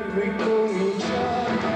ricominciare.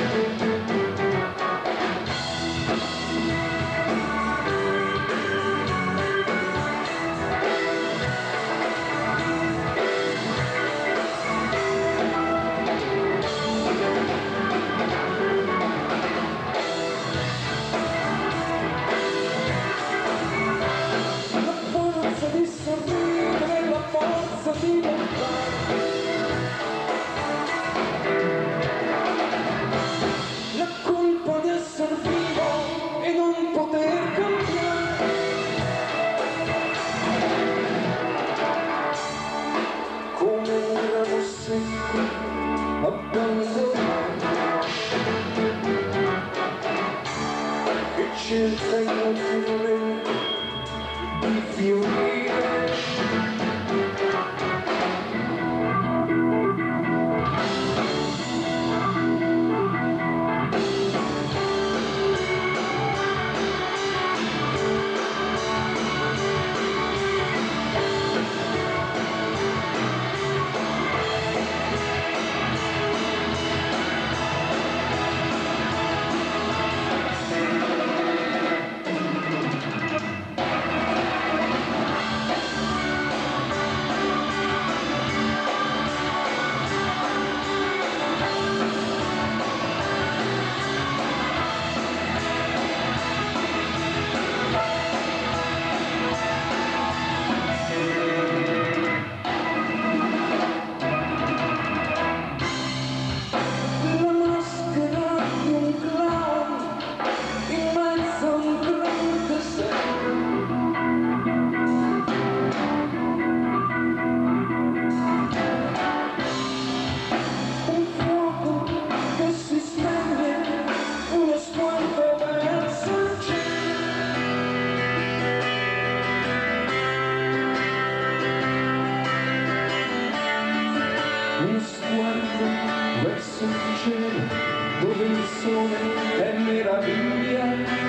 Scelta inutile di fiorire. Uno sguardo verso il cielo dove il sole è meraviglia.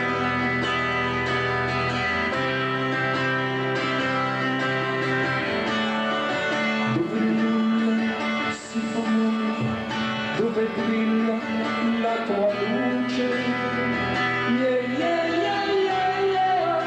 Dove nulla si fonda, dove brilla la tua luce. Yeah, yeah, yeah, yeah, yeah.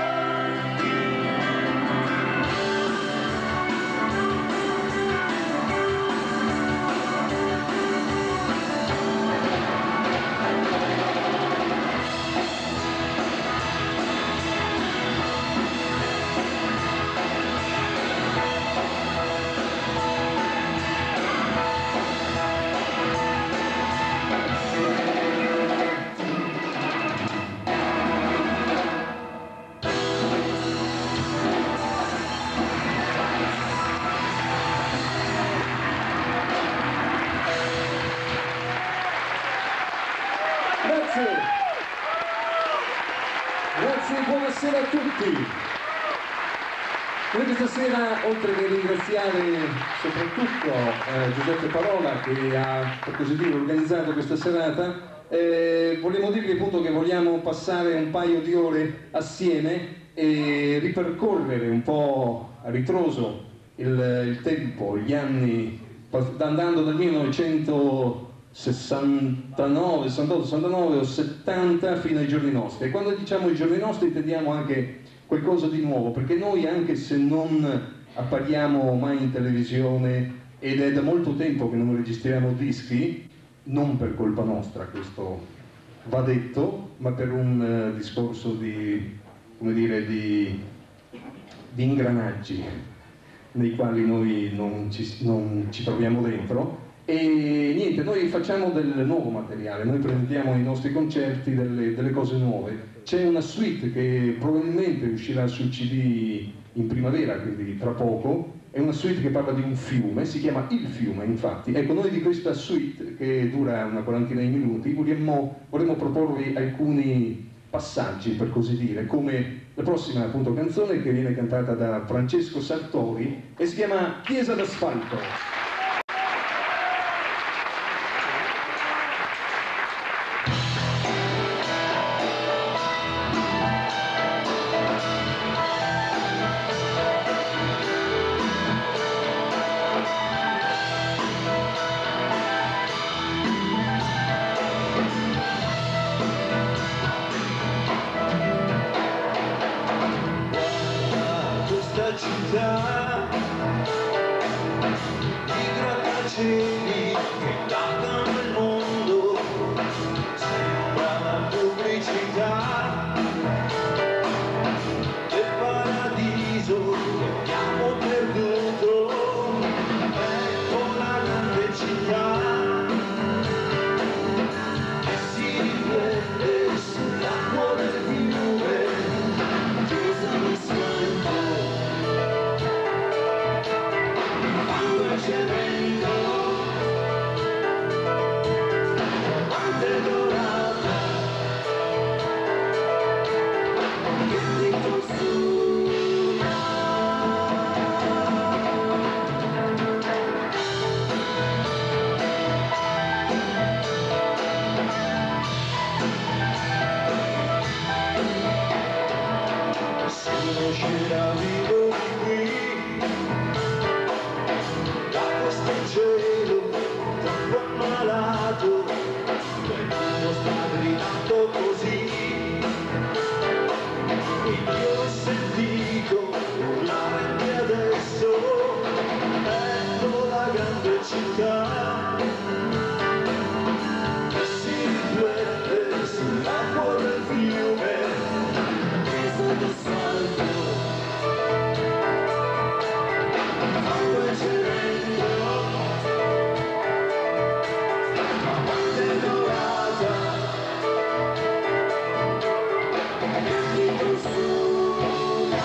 Grazie, grazie e buonasera a tutti. Noi questa sera, oltre che ringraziare soprattutto Giuseppe Parola che ha, per così dire, organizzato questa serata, vogliamo dirvi appunto che vogliamo passare un paio di ore assieme e ripercorrere un po' a ritroso il tempo, gli anni, andando dal 1969, 68, 69 o 70 fino ai giorni nostri. E quando diciamo i giorni nostri intendiamo anche qualcosa di nuovo, perché noi, anche se non appariamo mai in televisione ed è da molto tempo che non registriamo dischi, non per colpa nostra, questo va detto, ma per un discorso di, come dire, di ingranaggi nei quali noi non ci troviamo dentro. E niente, noi facciamo del nuovo materiale, noi presentiamo ai nostri concerti delle cose nuove. C'è una suite che probabilmente uscirà sul CD in primavera, quindi tra poco. È una suite che parla di un fiume, si chiama Il Fiume, infatti. Ecco, noi di questa suite, che dura una quarantina di minuti, vorremmo proporvi alcuni passaggi, per così dire, come la prossima appunto canzone, che viene cantata da Francesco Sartori e si chiama Chiesa d'Asfalto. città, i grattacieli che inondano il mondo, sembra la pubblicità del paradiso che abbiamo perduto. Ecco la grande città che si riflette sull'acqua del fiume, chiusa di sguardo. Quando c'è vento, quanto è dorata, che ti consuma. Se non uscirà vivo di qui, da questo cielo troppo ammalato, qualcuno sta gridando così, io ho sentito urlare anche adesso. Ecco la grande città che si riflette sull'acqua del fiume, chiusa d'asfalto. Quando c'è vento, quanto è dorata, che ti consuma.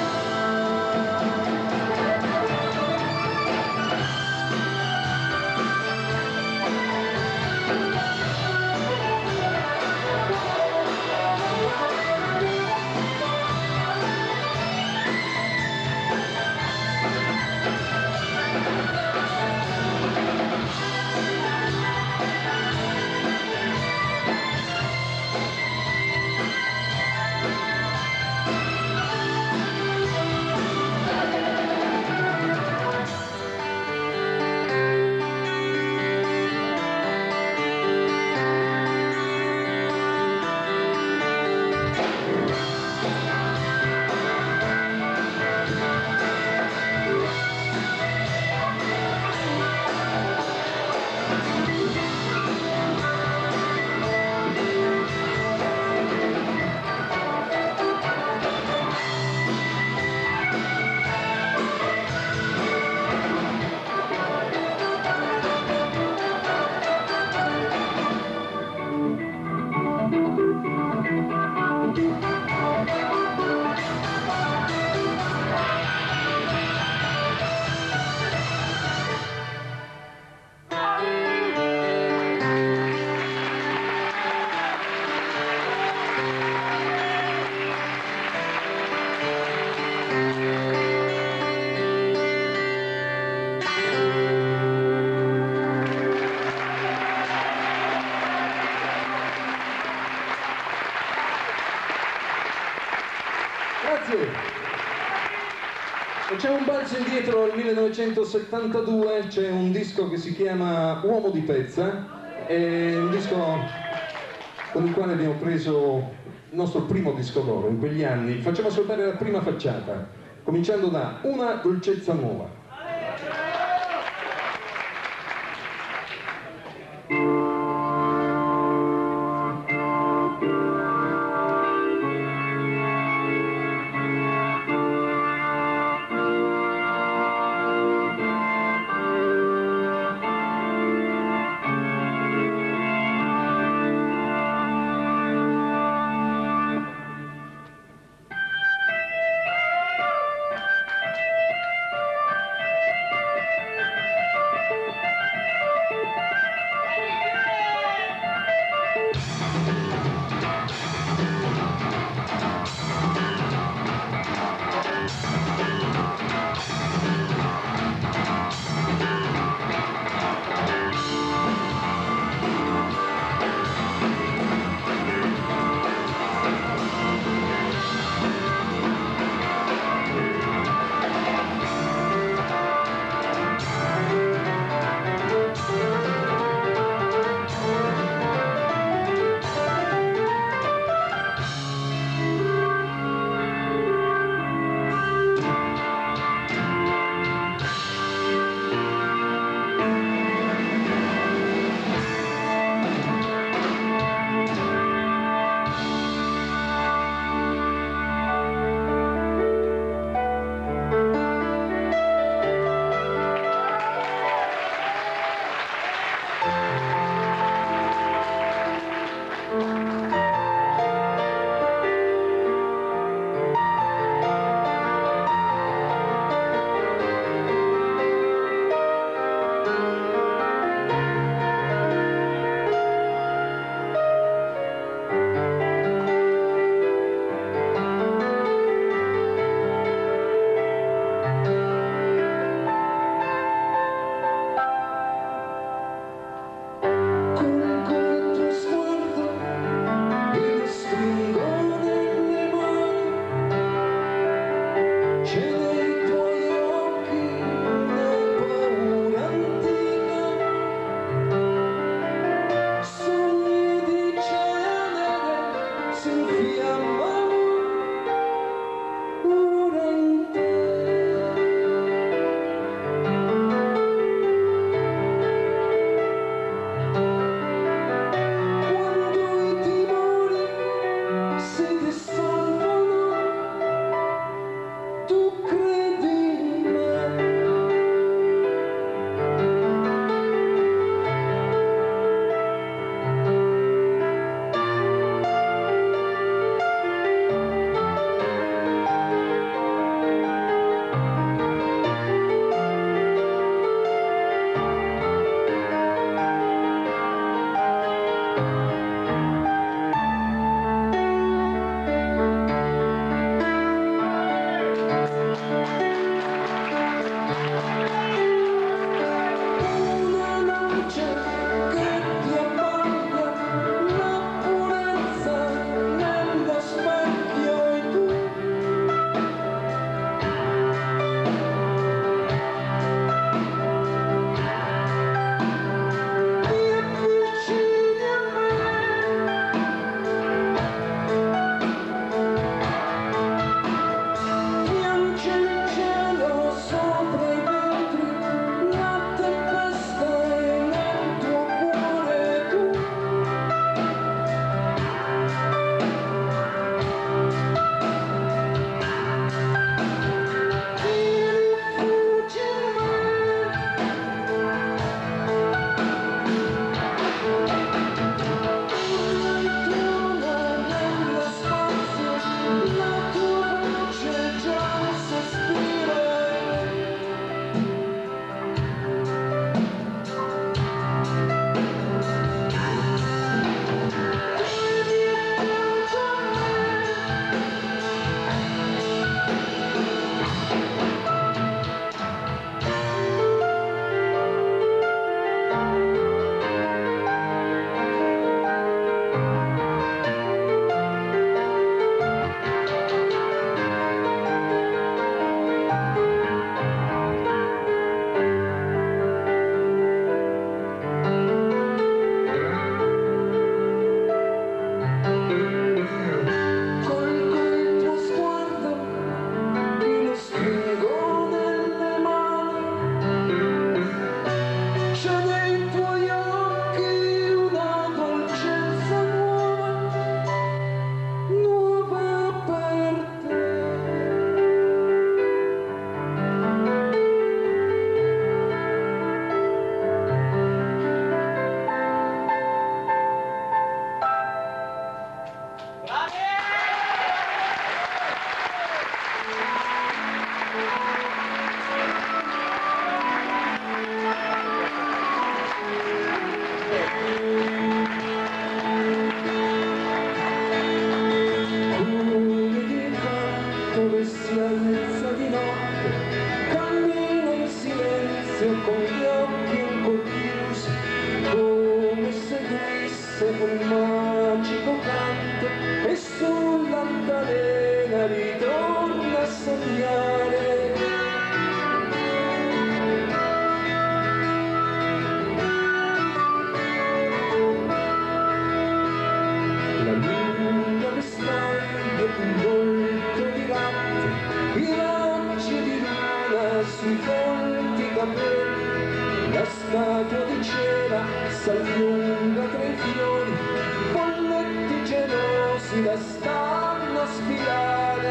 Grazie. C'è un balzo indietro al 1972, c'è un disco che si chiama Uomo di Pezza, è un disco con il quale abbiamo preso il nostro primo disco d'oro in quegli anni. Facciamo ascoltare la prima facciata, cominciando da Una dolcezza nuova. dove si alza di notte, cammina in silenzio con gli occhi un po' chiusi, come seguisse un magico canto, e sull'altalena ritorna a sognare. La luna vestaglia un volto di latte, i raggi di luna sui folti capelli, la statua di cera s'allunga tra i fiori, polletti gelosi la stanno a sfilare.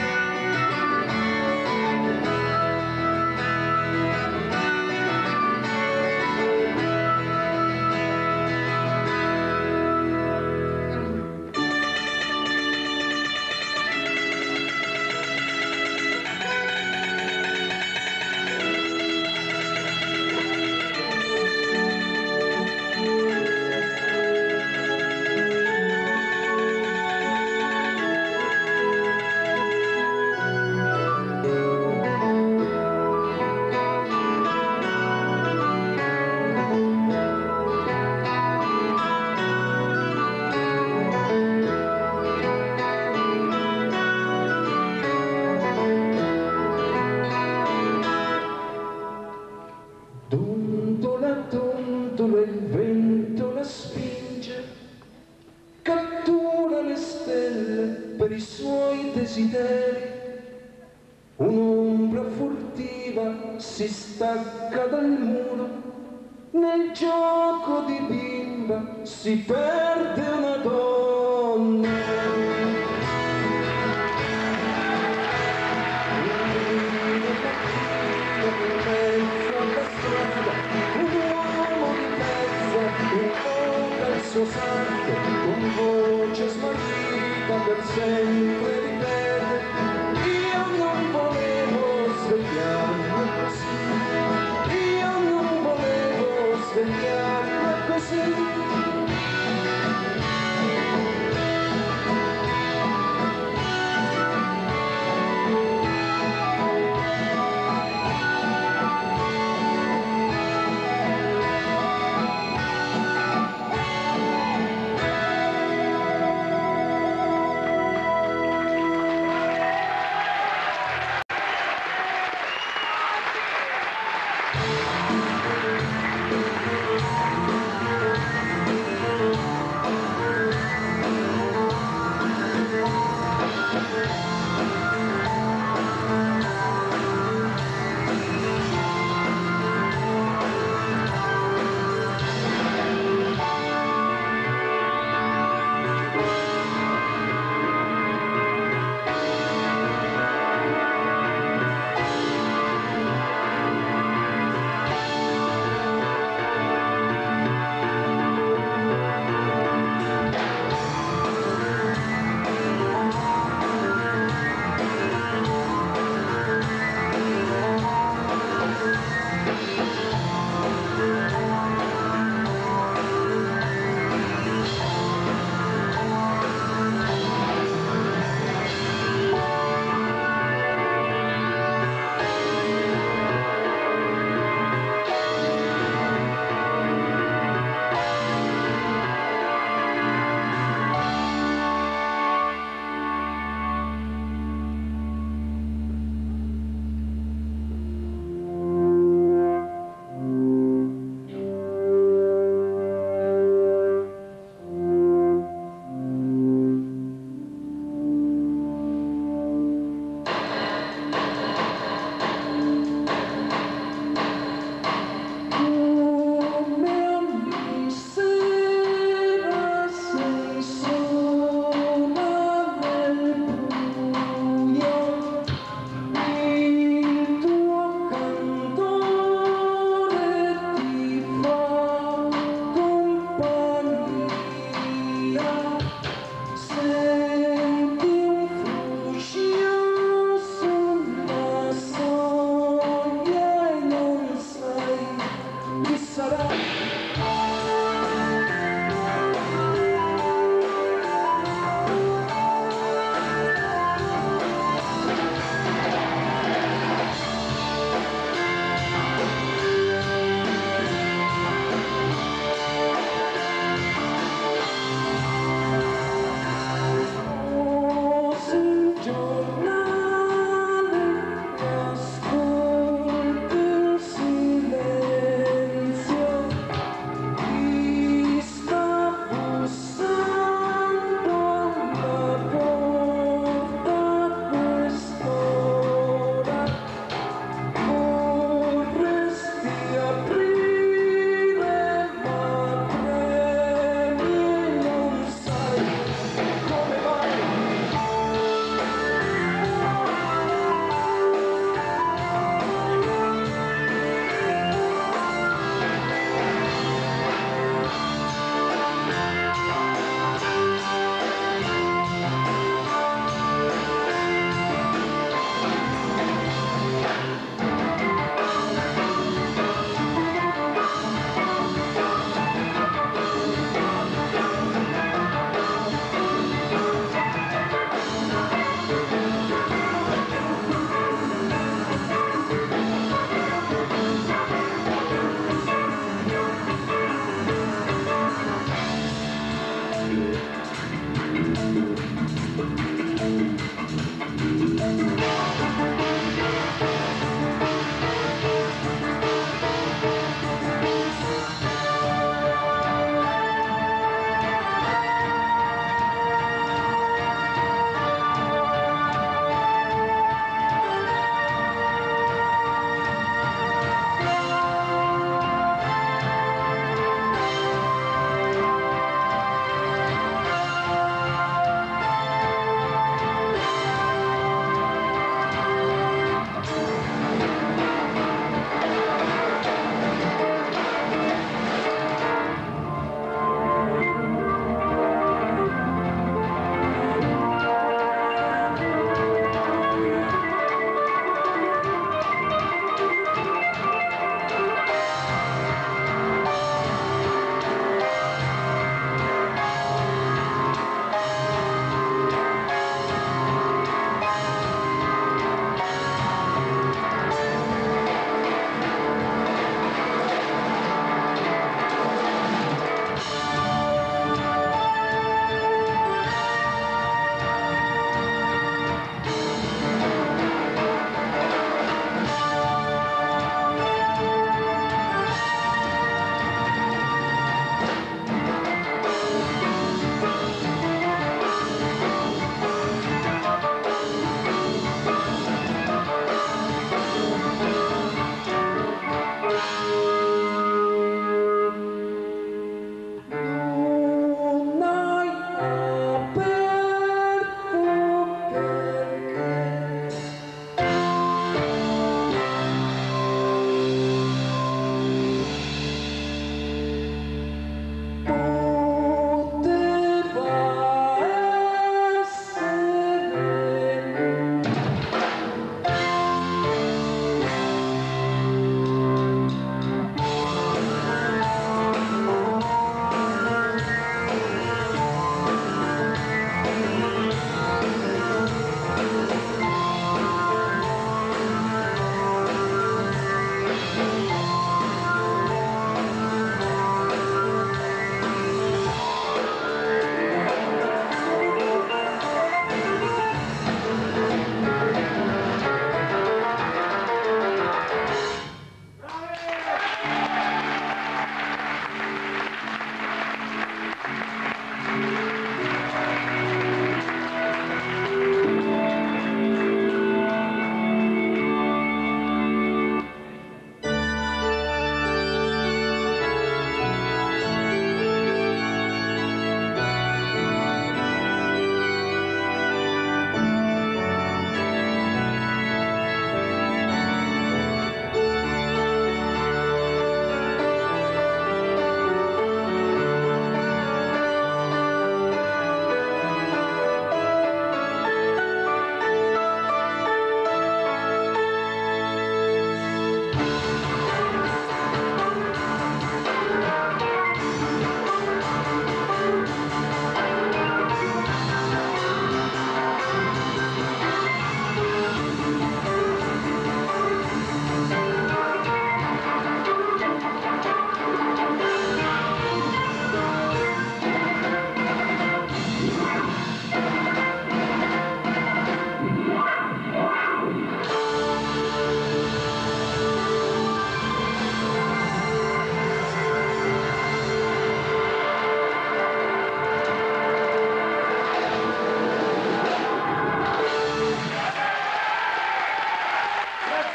Dondola il vento la spinge, cattura le stelle per i suoi desideri, un'ombra furtiva si stacca dal muro, nel gioco di bimba si perde una donna. Suo santo, con voce smarrita per sempre ripete: io non volevo svegliarmi così, io non volevo svegliarmi così.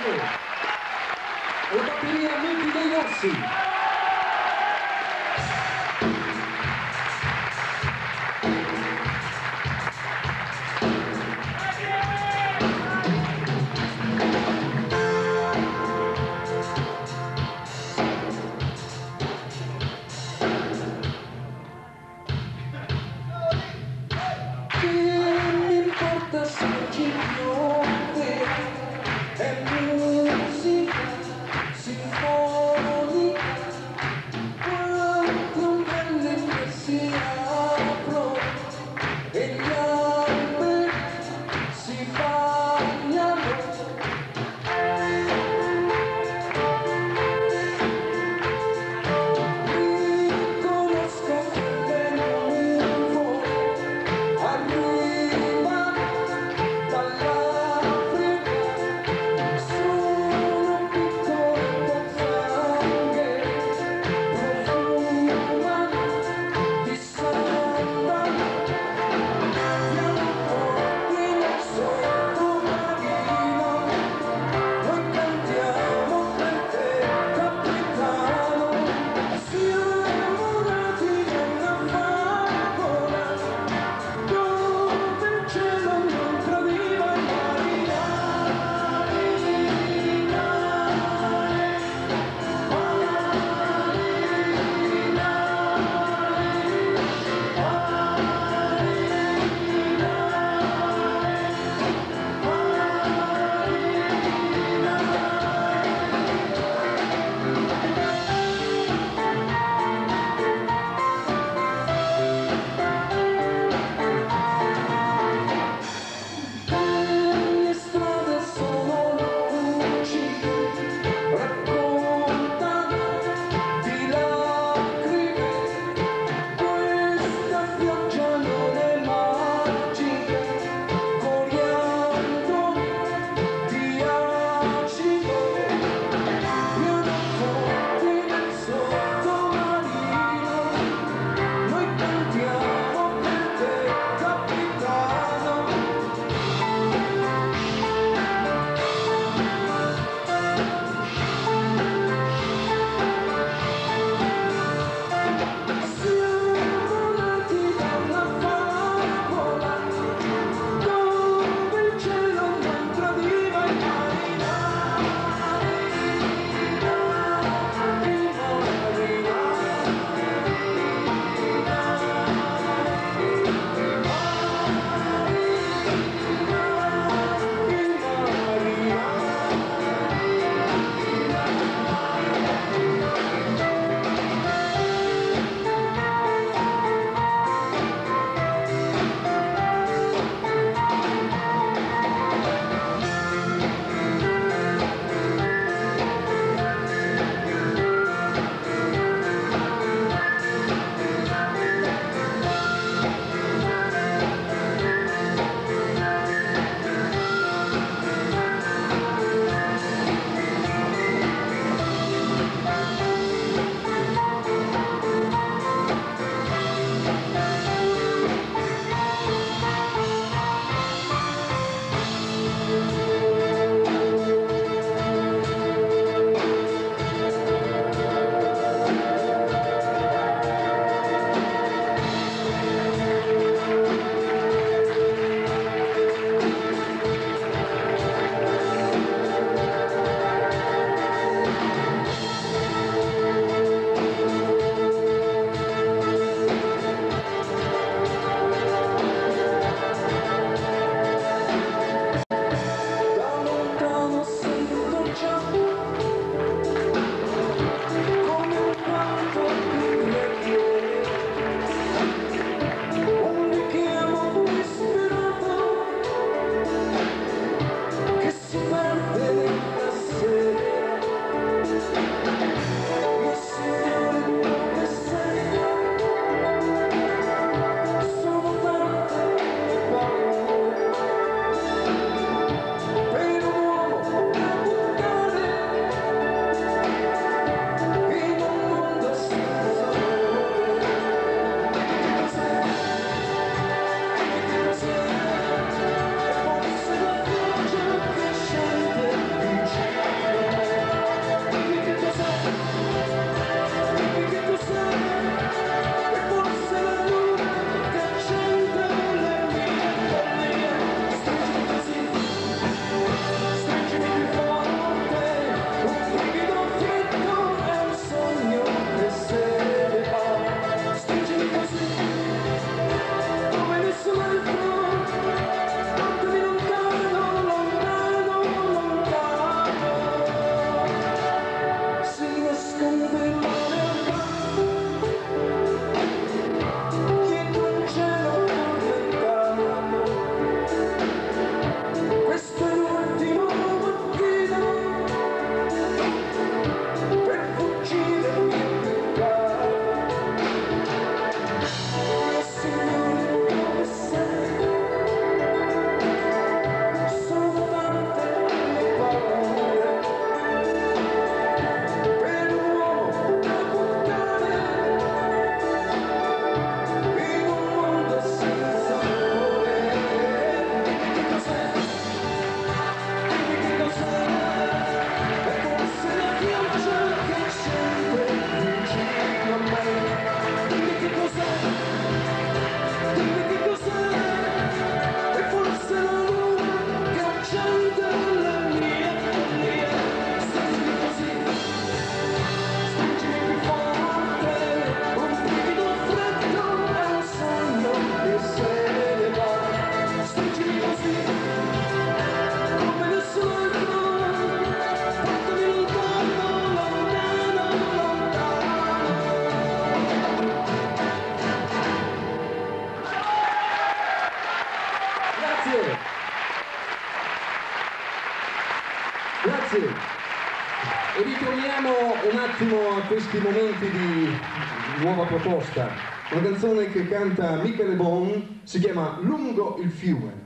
e batteria Monti dei Rossi. È musica sinfonica Grazie. E ritorniamo un attimo a questi momenti di nuova proposta. Una canzone che canta Michele Bon, si chiama Lungo il fiume.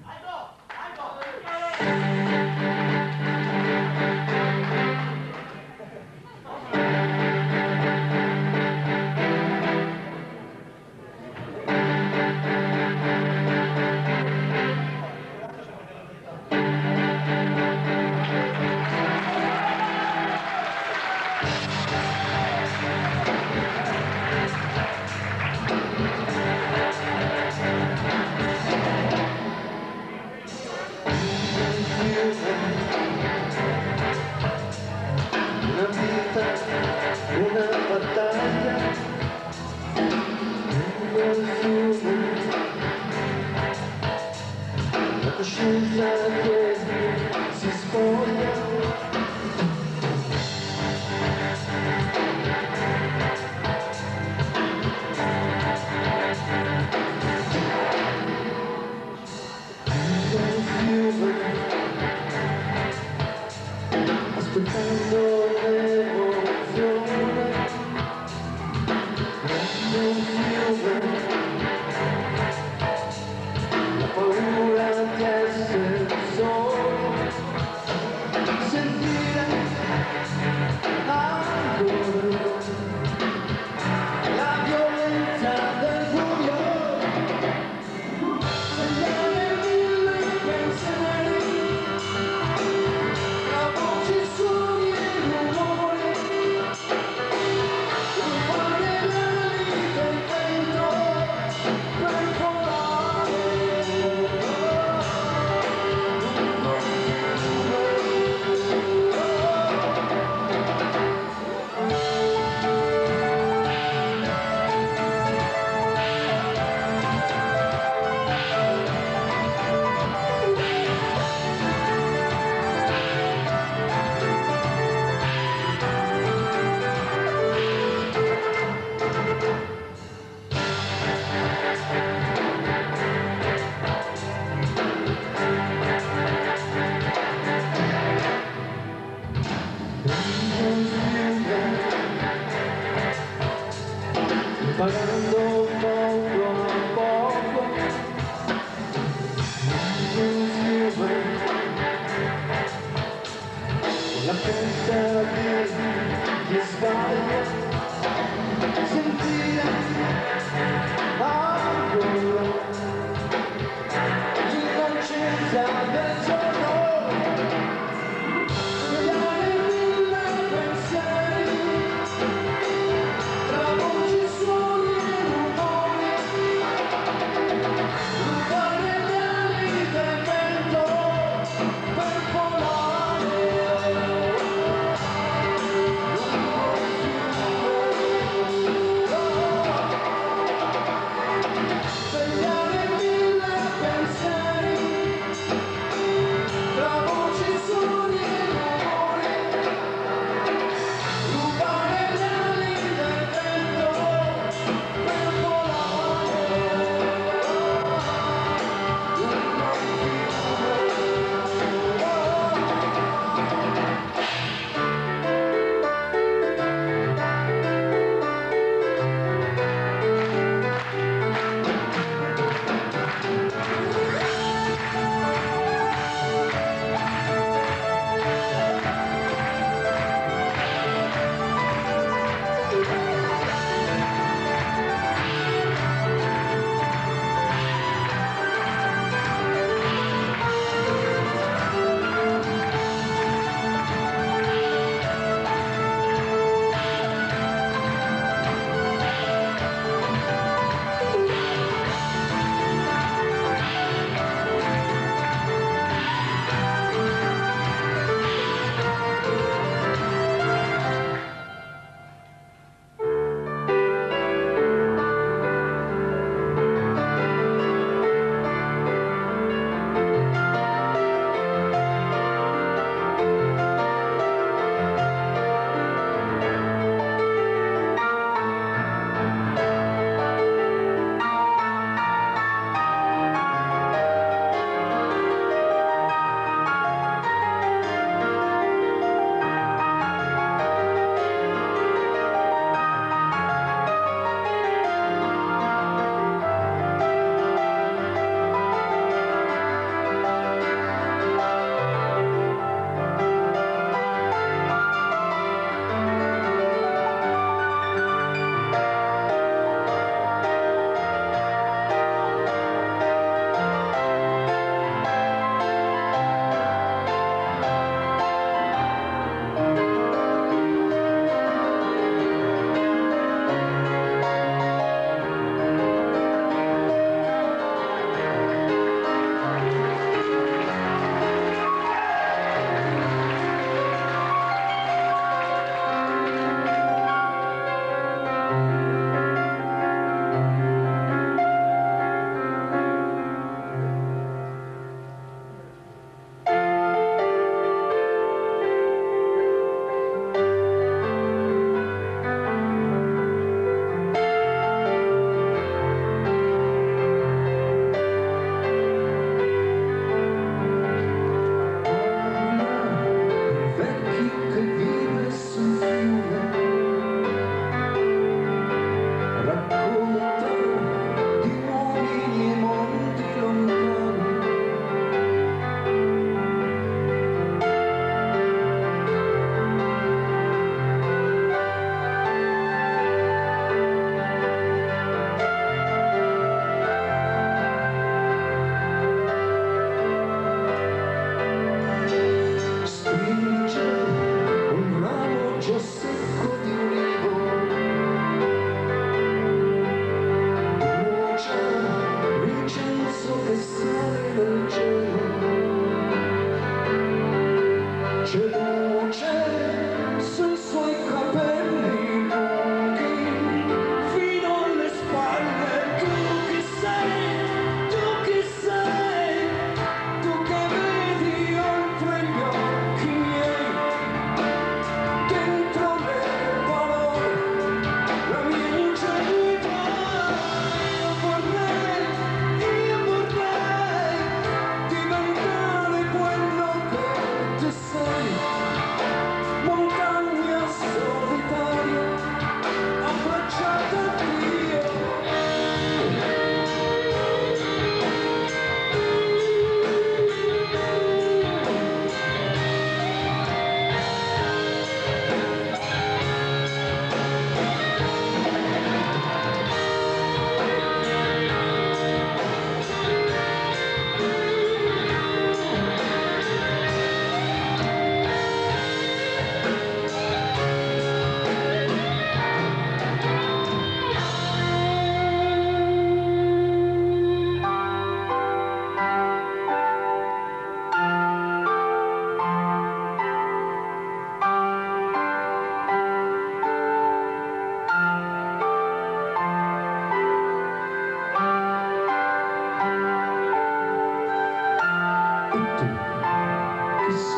Una vita, una battaglia, nel fiume, la coscienza che si spoglia. Aspettando l'emozione nel fiume, la paura di essere solo, sentire ancora la violenza del buio, segnare mille pensieri. Pagando poco a poco insieme con la testa che sbaglia, sentire ancora l'innocenza del giorno, svegliare mille pensieri tra voci, suoni e rumori, rubare le ali del vento per volare lungo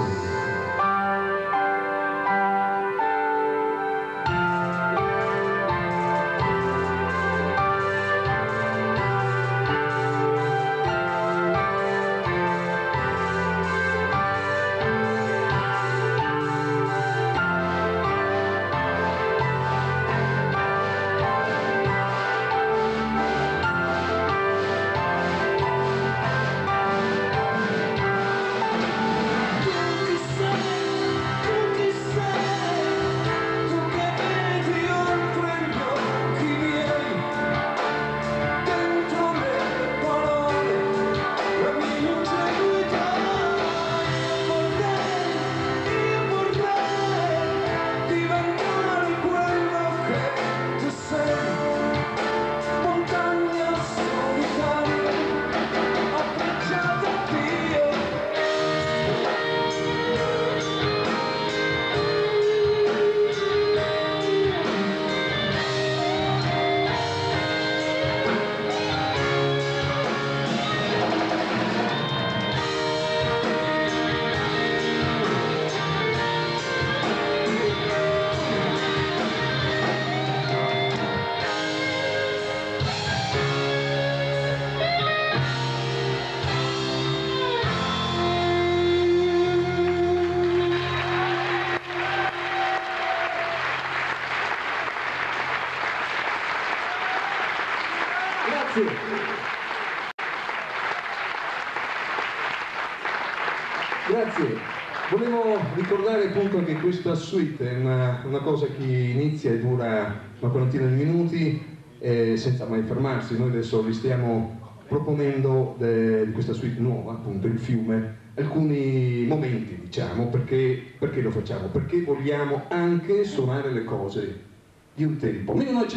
Grazie. Volevo ricordare appunto che questa suite è una cosa che inizia e dura una quarantina di minuti senza mai fermarsi. Noi adesso vi stiamo proponendo di questa suite nuova, appunto il fiume, alcuni momenti, diciamo, perché lo facciamo? Perché vogliamo anche suonare le cose di un tempo.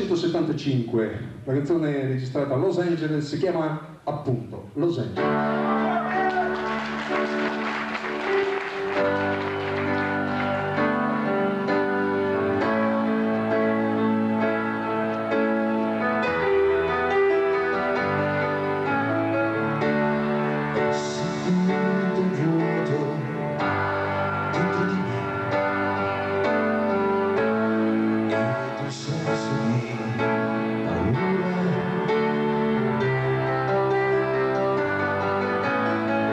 1975, la canzone registrata a Los Angeles si chiama appunto Los Angeles. Paura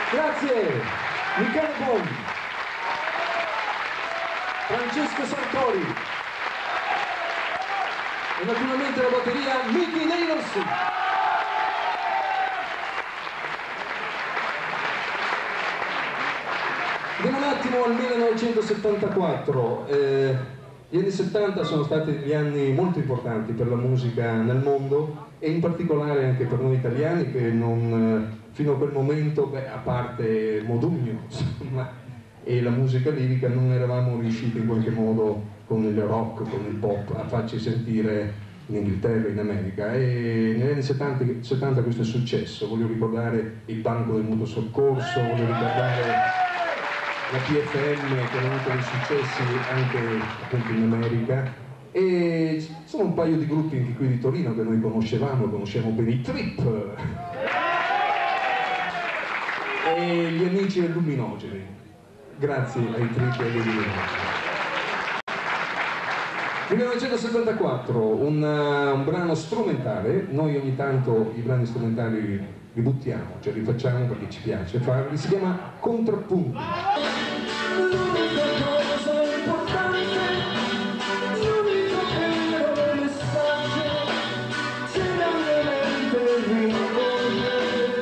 Grazie, Michele Bon, Francesco Sartori e naturalmente la batteria Mickey Davidson. Andiamo un attimo al 1974. Gli anni 70 sono stati degli anni molto importanti per la musica nel mondo e in particolare anche per noi italiani che non, fino a quel momento, a parte Modugno insomma, e la musica lirica, non eravamo riusciti in qualche modo con il rock, con il pop a farci sentire in Inghilterra, in America, e negli anni 70 questo è successo. Voglio ricordare il Banco del Mutuo Soccorso, voglio ricordare la PFM che ha avuto dei successi anche appunto in America, e ci sono un paio di gruppi anche qui di Torino che noi conosciamo bene, i Trip e gli amici del Luminogeni. Grazie ai Trip e ai Luminogeni. 1974, un brano strumentale. Noi ogni tanto i brani strumentali li buttiamo, cioè li facciamo perché ci piace farli, si chiama Contrappunti. L'unica cosa importante, l'unico vero messaggio, se la mia mente rincorre.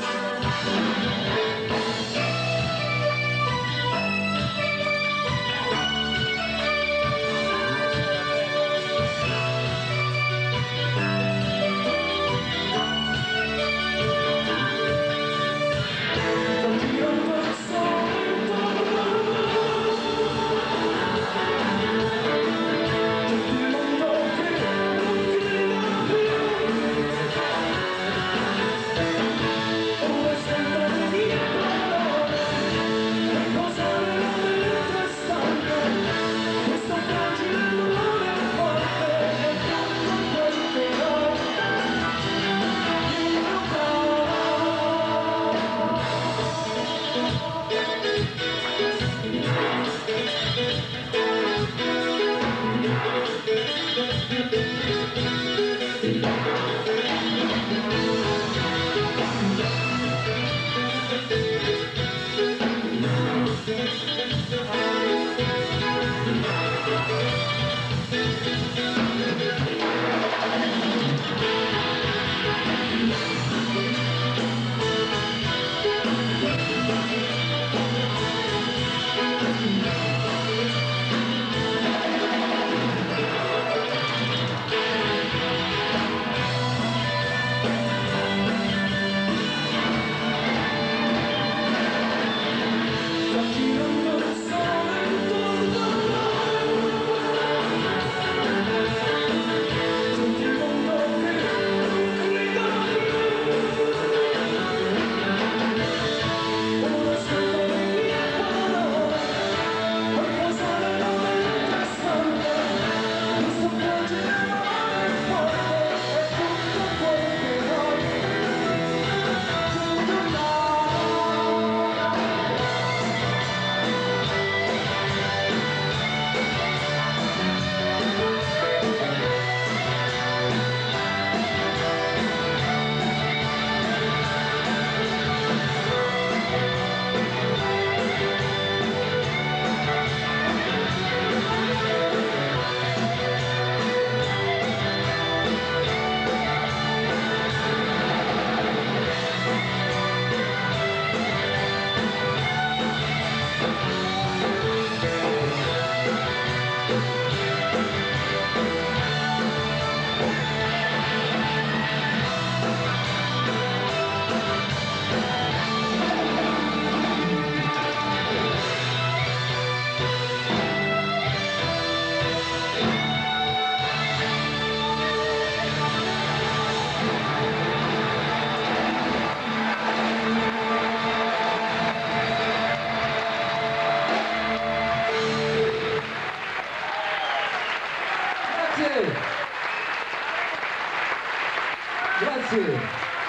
Grazie.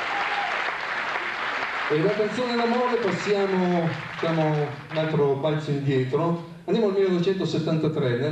E da canzone d'amore passiamo, diciamo, un altro balzo indietro. Andiamo al 1973. Nel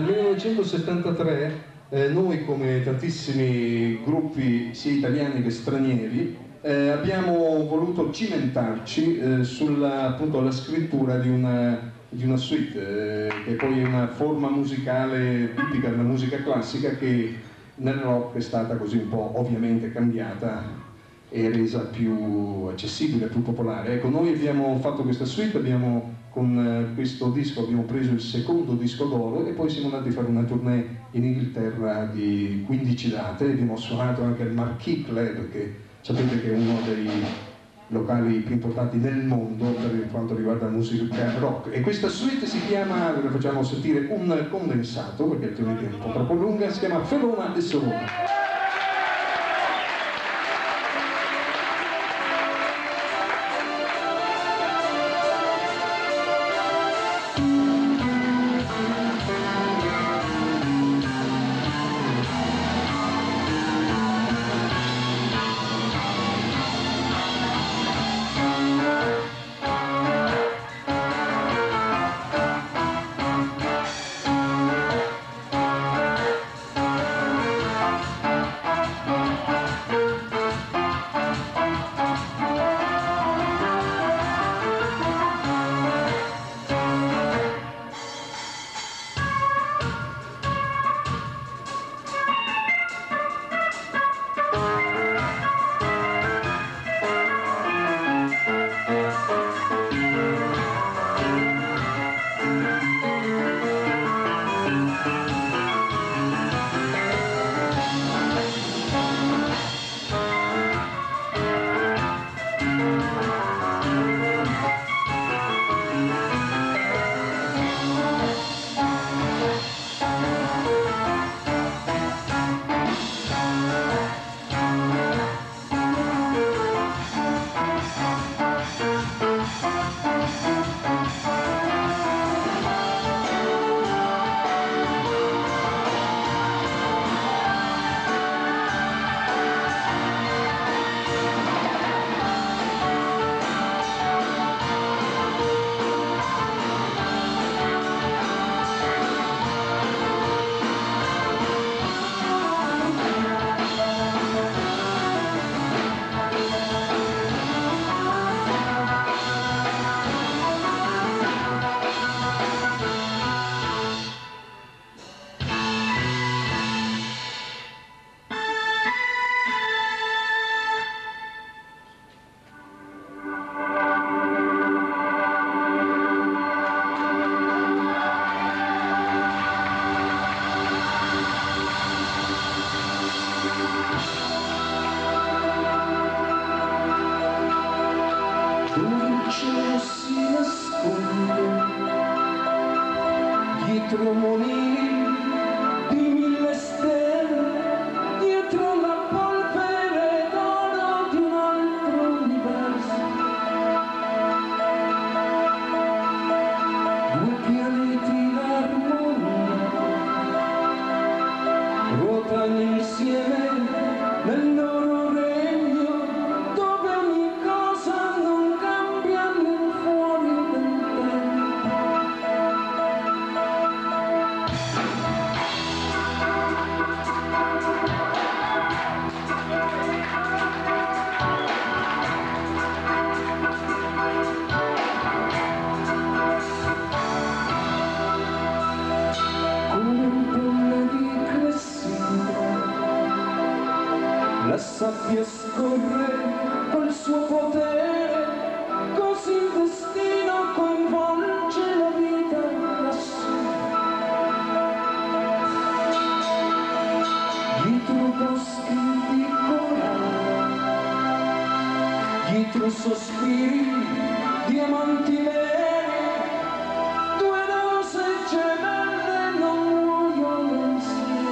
1973 noi, come tantissimi gruppi sia italiani che stranieri, abbiamo voluto cimentarci sulla appunto, la scrittura di una suite, che poi è una forma musicale tipica della musica classica che nel rock è stata così un po' ovviamente cambiata e resa più accessibile, più popolare. Ecco, noi abbiamo fatto questa suite, con questo disco abbiamo preso il secondo disco d'oro e poi siamo andati a fare una tournée in Inghilterra di 15 date, abbiamo suonato anche al Marquee Club, che sapete che è uno dei locali più importanti nel mondo per quanto riguarda la musica rock. E questa suite si chiama, ve la facciamo sentire un condensato perché altrimenti è un po' troppo lunga, si chiama Ferona e Solona. Dietro monili di 1000 stelle, dietro la polvere d'oro di un altro universo, due pianeti in armonia ruotano insieme nel loro regno, dove ogni cosa non cambia nel fuori del tempo. La sabbia scorre col suo potere, così il destino coinvolge la vita lassù. Dietro boschi di corallo, dietro sospiri, diamanti veri, due rose gemelle non muoiono insieme.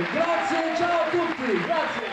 Grazie, ciao a tutti, grazie.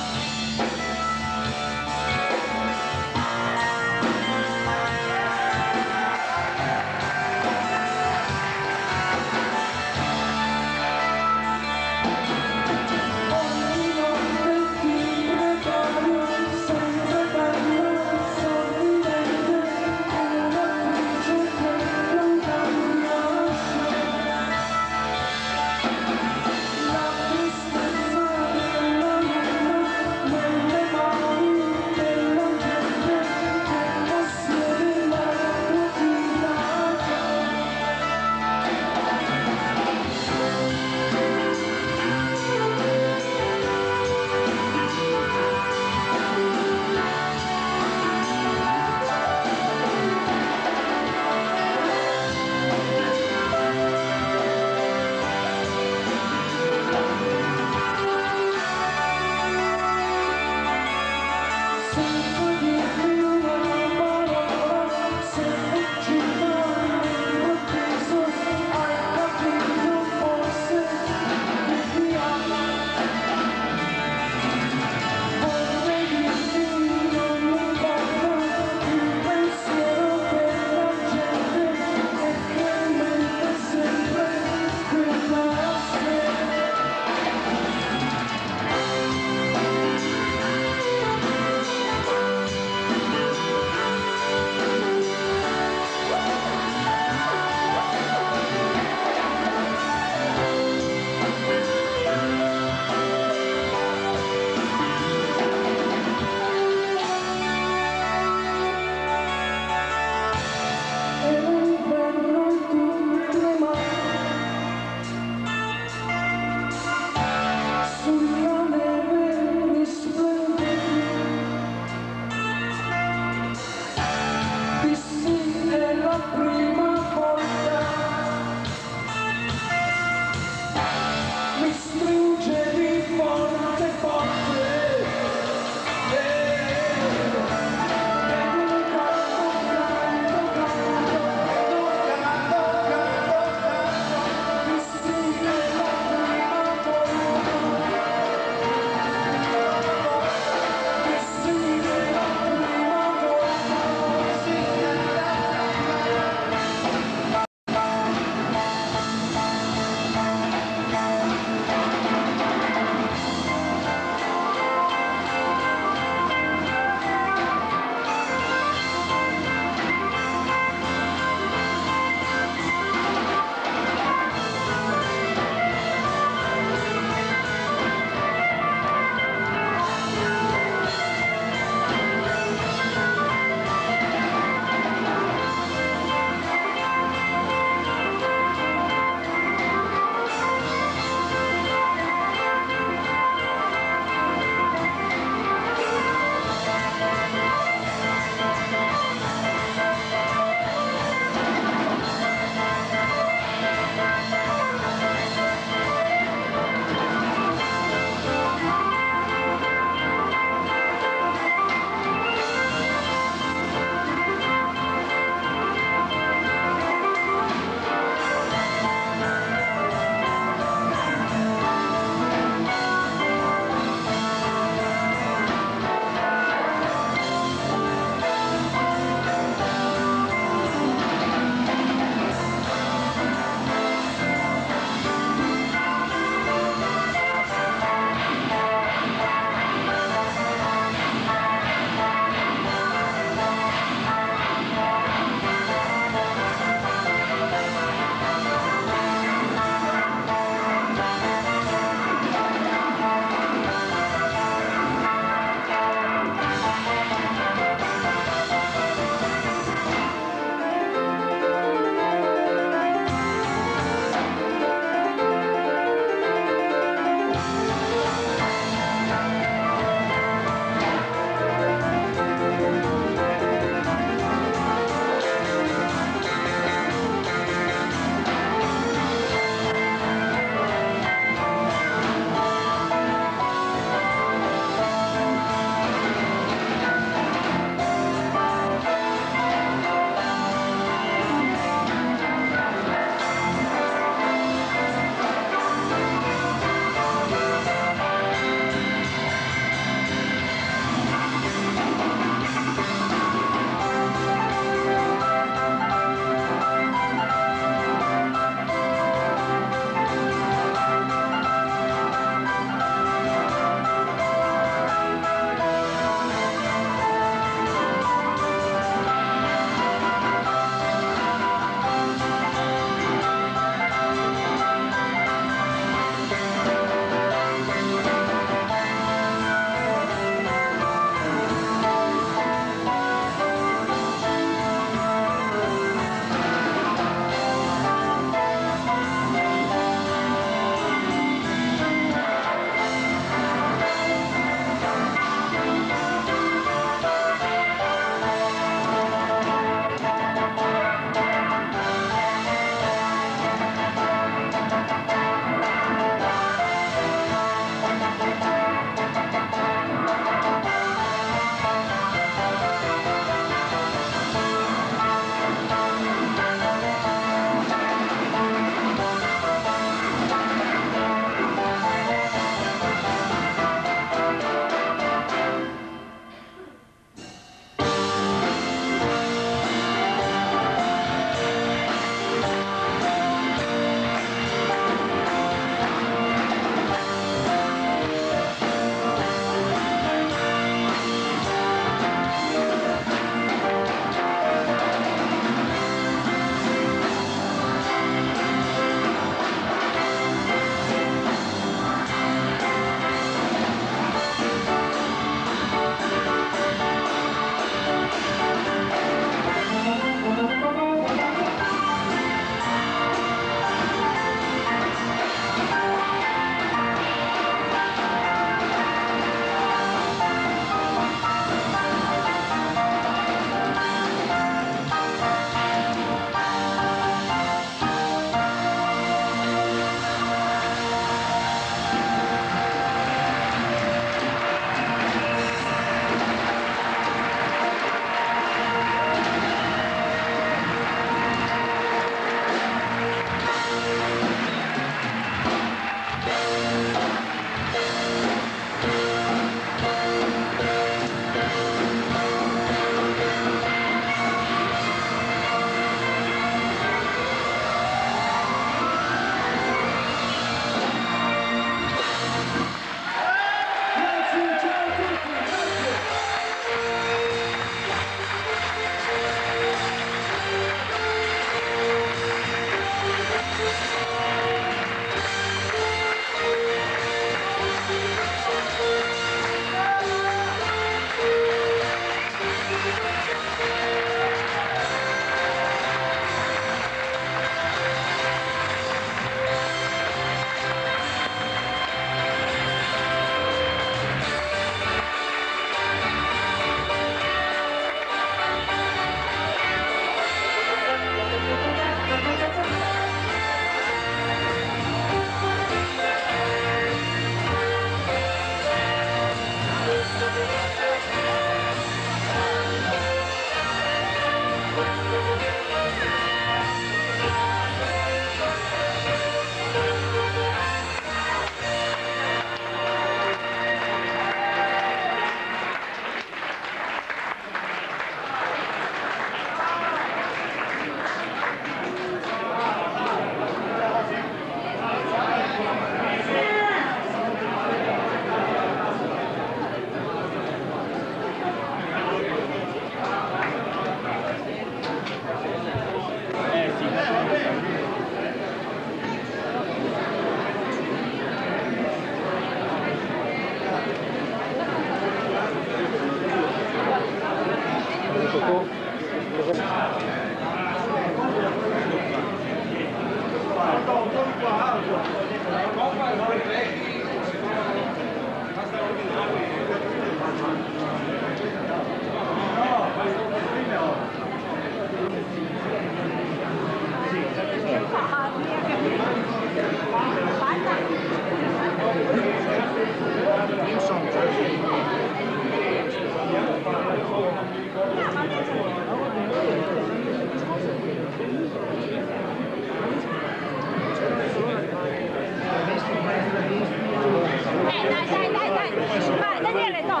Vai, Daniele, no.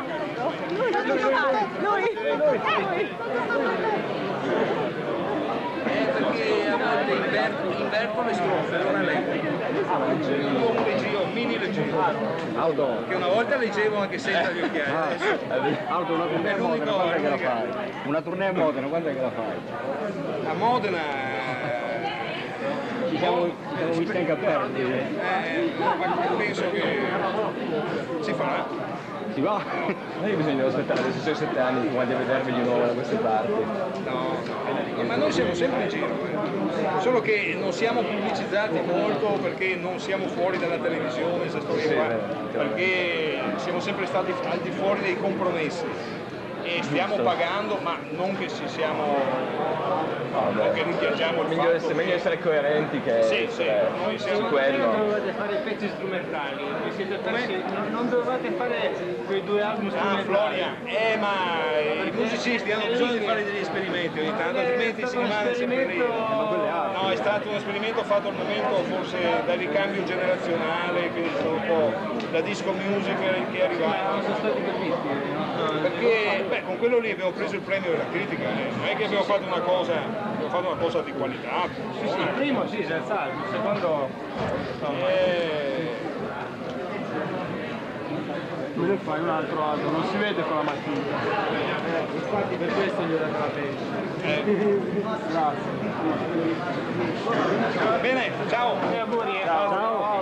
Lui. Perché a volte inverto le strofe, non è lei. Un leggio, un mini leggero. Auto. Che una volta leggevo anche senza gli occhiali. Auto, una tournée a Modena, quando è che la fai? Una tournée a Modena, quando è che la fai? A Modena Ci siamo visti anche a Perdi. penso che si farà. Si va? Io bisogna aspettare adesso 6-7 anni prima di vedervi di nuovo da queste parti. No, ma noi siamo sempre in giro, solo che non siamo pubblicizzati molto perché non siamo fuori dalla televisione, questa storia qua, perché siamo sempre stati al di fuori dei compromessi e stiamo pagando, ma non che ci siamo... non che rimpiangiamo il fatto Meglio essere coerenti che noi siamo su quello. Non dovevate fare i pezzi strumentali, vi siete persi, non dovevate fare quei 2 album strumentali. Floria, ma i musicisti hanno bisogno di fare degli esperimenti ogni tanto, altrimenti si rimane sempre lì. No, è stato un esperimento fatto al momento forse dal ricambio generazionale, quindi sono un po' da disco music che è arrivato. Non sono stati capisti. Perché con quello lì abbiamo preso il premio della critica, non è che abbiamo fatto una cosa di qualità. Sì, il primo sì, senz'altro, il secondo... Tu ne fai un altro album, non si vede con la mattina. Infatti per questo gli ho dato la penna. Grazie. Bene, ciao! Ciao.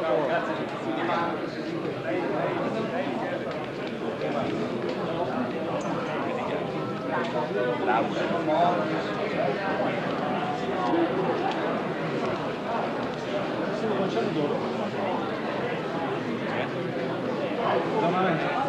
Ciao.